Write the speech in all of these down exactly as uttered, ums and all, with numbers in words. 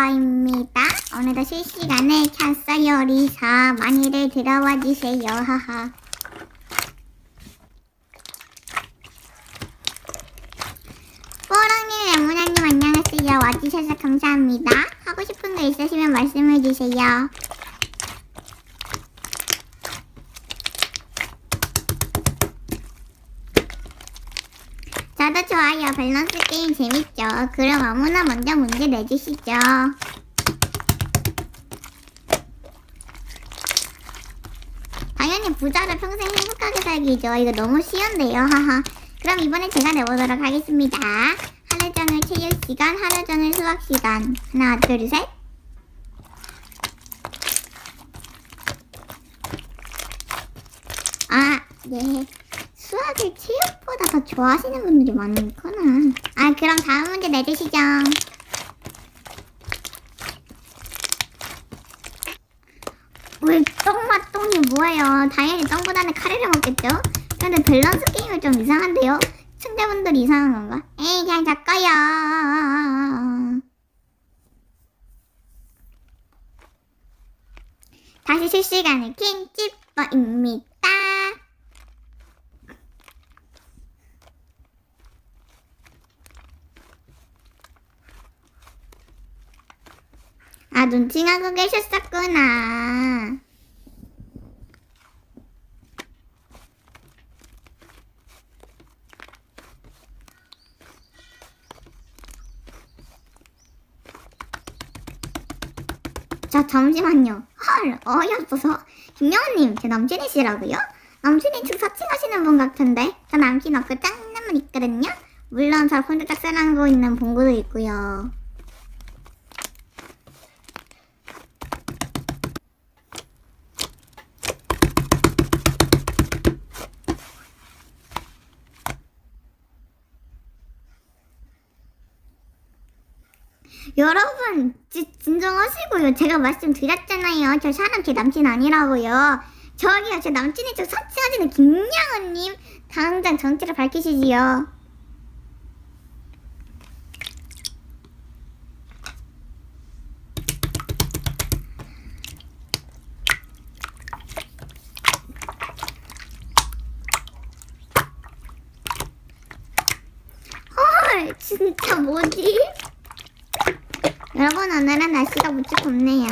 찌찌뽀입니다. 오늘도 실시간에 켰어요. 리사 많이들 들어와 주세요. 하하. 뽀랑님, 레모나님 안녕하세요. 와주셔서 감사합니다. 하고 싶은 거 있으시면 말씀해 주세요. 저도 좋아요. 밸런스 게임 재밌죠? 그럼 아무나 먼저 문제 내주시죠. 당연히 부자로 평생 행복하게 살기죠. 이거 너무 쉬운데요. 하하. 그럼 이번엔 제가 내보도록 하겠습니다. 하루 종일 체육 시간, 하루 종일 수학 시간. 하나, 둘, 셋. 아, 예. 수학을 체육보다 더 좋아하시는 분들이 많구나. 아, 그럼 다음 문제 내주시죠. 왜 똥맛 똥이 뭐예요? 당연히 똥보다는 카레를 먹겠죠? 근데 밸런스 게임은 좀 이상한데요? 시청자분들 이상한 건가? 에이, 그냥 작가요. 다시 실시간을 킨 찌뽀입니다. 아, 눈팅하고 계셨었구나. 자, 잠시만요. 헐, 어이없어서. 김영호님, 제 남친이시라고요? 남친이 즉 사칭하시는 분 같은데. 저 남친 없고 짱남은 있거든요? 물론 저 혼자 짝사랑하고 있는 봉구도 있고요. 여러분, 지, 진정하시고요. 제가 말씀드렸잖아요. 저 사람 제 남친 아니라고요. 저기요, 제 남친이 저 사칭하시는 김양은님, 당장 정체를 밝히시지요. 헐, 진짜 뭐지? 여러분, 오늘은 날씨가 무지 덥네요.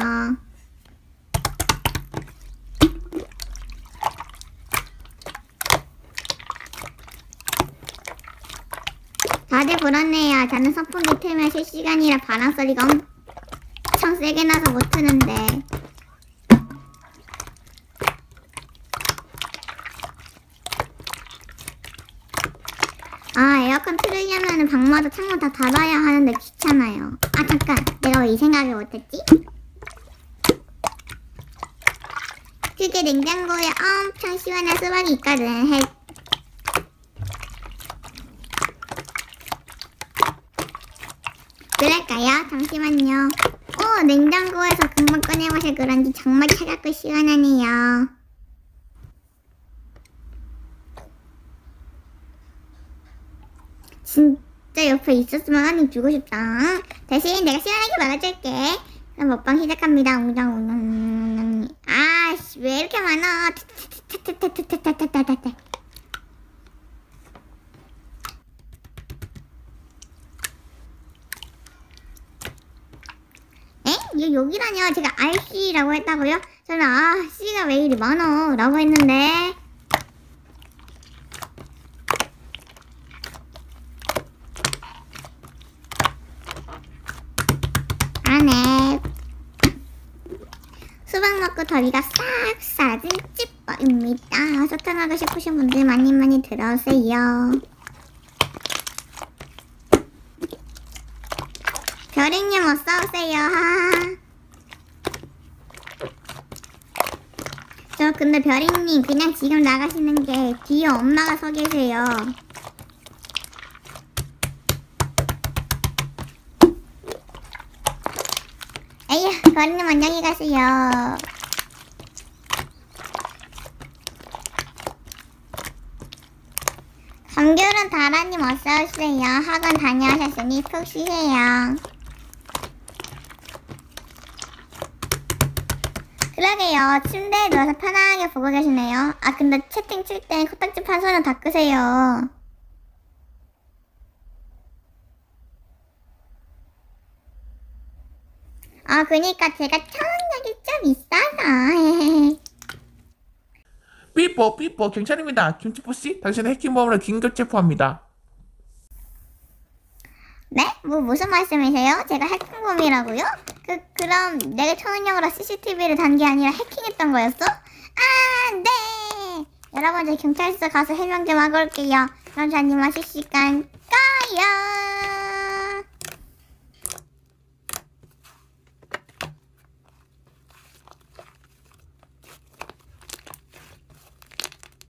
다들 그렇네요. 저는 선풍기 틀면 실시간이라 바람소리가 엄청 세게 나서 못 트는데. 아, 에어컨 틀으려면 방마다 창문 다 닫아야 하는데 귀찮아요. 아, 잠깐. 내가 왜 이 생각을 못했지? 그게 냉장고에 엄청 시원한 수박이 있거든. 해. 그럴까요? 잠시만요. 오, 냉장고에서 금방 꺼내마셔 그런지 정말 차갑고 시원하네요. 진짜 옆에 있었으면 한입 주고 싶다. 대신 내가 시원하게 말아줄게. 그럼 먹방 시작합니다. 웅장웅장. 아씨, 왜 이렇게 많아? 에? 이거 여기라뇨? 제가 알씨라고 했다고요? 저는 아, 씨가 왜 이리 많어? 라고 했는데. 안에 수박 먹고 더위가 싹 사진 찌뽀입니다. 소통하고 싶으신 분들 많이 많이 들어오세요. 별이님 어서오세요. 저 근데 별이님 그냥 지금 나가시는 게 뒤에 엄마가 서 계세요. 에휴, 별이님 안녕히 가세요. 감귤은 다라님 어서오세요. 학원 다녀오셨으니 푹 쉬세요. 그러게요. 침대에 누워서 편하게 보고 계시네요. 아 근데 채팅 칠 때 코딱지 판 손은 닦으세요. 아 그니까 제가 초능력이 좀 있어서. 삐뽀 삐뽀 경찰입니다. 김치뽀씨 당신의 해킹범으로 긴급 체포합니다. 네? 뭐 무슨 말씀이세요? 제가 해킹범이라고요? 그 그럼 내가 초능력으로 씨씨티비를 단 게 아니라 해킹했던 거였어? 아 네. 여러분 저 경찰서 가서 해명 좀 하고 올게요. 그럼 저님 마실 시간 꺼요.